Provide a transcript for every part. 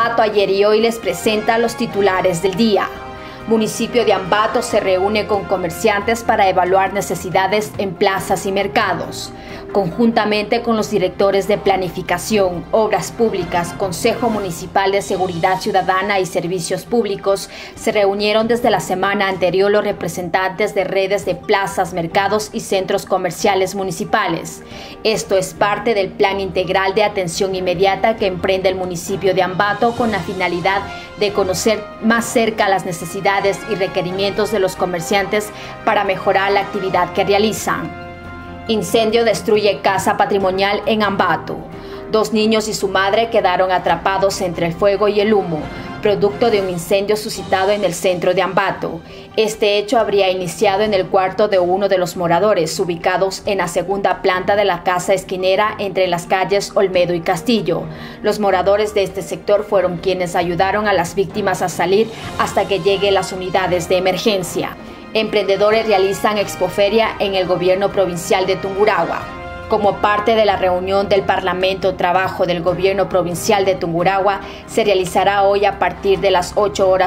Ambato ayer y hoy les presenta los titulares del día. Municipio de Ambato se reúne con comerciantes para evaluar necesidades en plazas y mercados. Conjuntamente con los directores de Planificación, Obras Públicas, Consejo Municipal de Seguridad Ciudadana y Servicios Públicos, se reunieron desde la semana anterior los representantes de redes de plazas, mercados y centros comerciales municipales. Esto es parte del Plan Integral de Atención Inmediata que emprende el municipio de Ambato con la finalidad de conocer más cerca las necesidades y requerimientos de los comerciantes para mejorar la actividad que realizan. Incendio destruye casa patrimonial en Ambato. 2 niños y su madre quedaron atrapados entre el fuego y el humo, producto de un incendio suscitado en el centro de Ambato. Este hecho habría iniciado en el cuarto de uno de los moradores, ubicados en la segunda planta de la casa esquinera entre las calles Olmedo y Castillo. Los moradores de este sector fueron quienes ayudaron a las víctimas a salir hasta que lleguen las unidades de emergencia. Emprendedores realizan expoferia en el gobierno provincial de Tungurahua. Como parte de la reunión del Parlamento Trabajo del Gobierno Provincial de Tungurahua, se realizará hoy a partir de las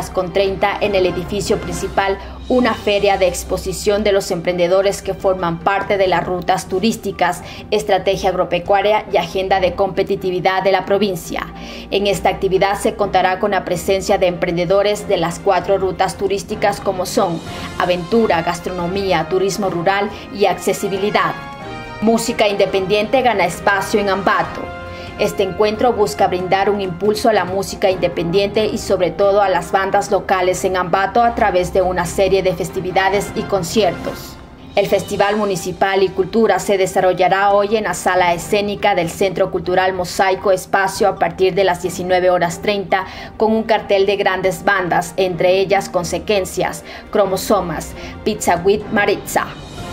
8:30 en el edificio principal una feria de exposición de los emprendedores que forman parte de las rutas turísticas, estrategia agropecuaria y agenda de competitividad de la provincia. En esta actividad se contará con la presencia de emprendedores de las 4 rutas turísticas como son aventura, gastronomía, turismo rural y accesibilidad. Música independiente gana espacio en Ambato. Este encuentro busca brindar un impulso a la música independiente y sobre todo a las bandas locales en Ambato a través de una serie de festividades y conciertos. El Festival Municipal y Cultura se desarrollará hoy en la sala escénica del Centro Cultural Mosaico Espacio a partir de las 19:30 con un cartel de grandes bandas, entre ellas Consequencias, Cromosomas, Pizza with Maritza.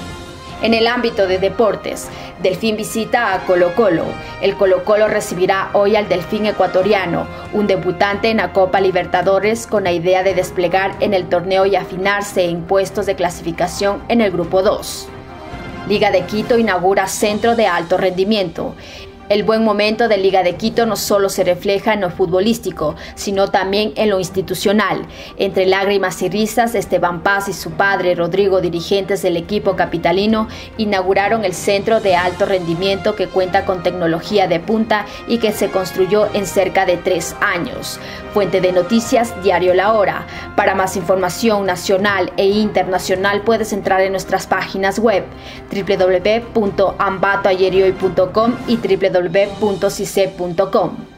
En el ámbito de deportes, Delfín visita a Colo-Colo. El Colo-Colo recibirá hoy al Delfín ecuatoriano, un debutante en la Copa Libertadores con la idea de desplegar en el torneo y afinarse en puestos de clasificación en el Grupo 2. Liga de Quito inaugura centro de alto rendimiento. El buen momento de Liga de Quito no solo se refleja en lo futbolístico, sino también en lo institucional. Entre lágrimas y risas, Esteban Paz y su padre, Rodrigo, dirigentes del equipo capitalino, inauguraron el centro de alto rendimiento que cuenta con tecnología de punta y que se construyó en cerca de 3 años. Fuente de noticias, Diario La Hora. Para más información nacional e internacional puedes entrar en nuestras páginas web www.ambatoayerioy.com y www.cice.com.